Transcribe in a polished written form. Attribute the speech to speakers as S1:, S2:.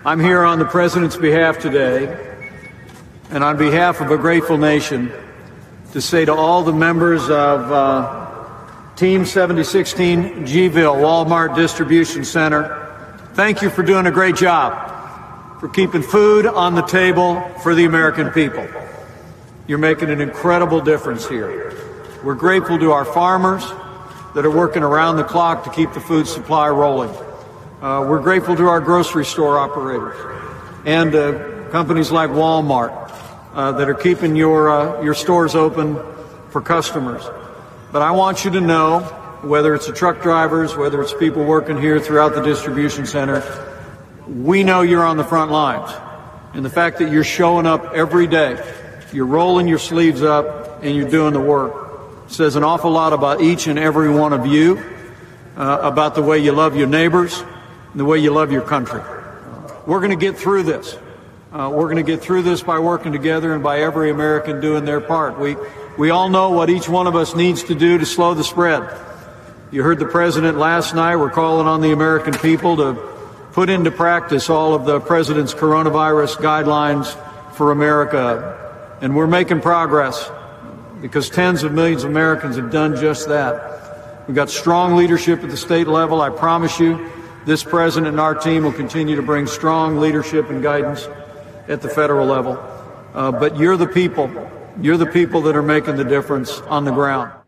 S1: I'm here on the President's behalf today, and on behalf of a grateful nation, to say to all the members of Team 7016 Gville Walmart Distribution Center, thank you for doing a great job, for keeping food on the table for the American people. You're making an incredible difference here. We're grateful to our farmers that are working around the clock to keep the food supply rolling. We're grateful to our grocery store operators and companies like Walmart that are keeping your stores open for customers. But I want you to know, whether it's the truck drivers, whether it's people working here throughout the distribution center, we know you're on the front lines. And the fact that you're showing up every day, you're rolling your sleeves up, and you're doing the work says an awful lot about each and every one of you, about the way you love your neighbors, and the way you love your country. We're going to get through this. We're going to get through this by working together and by every American doing their part. We all know what each one of us needs to do to slow the spread. You heard the President last night. We're calling on the American people to put into practice all of the President's coronavirus guidelines for America. And we're making progress because tens of millions of Americans have done just that. We've got strong leadership at the state level. I promise you, this President and our team will continue to bring strong leadership and guidance at the federal level. But you're the people that are making the difference on the ground.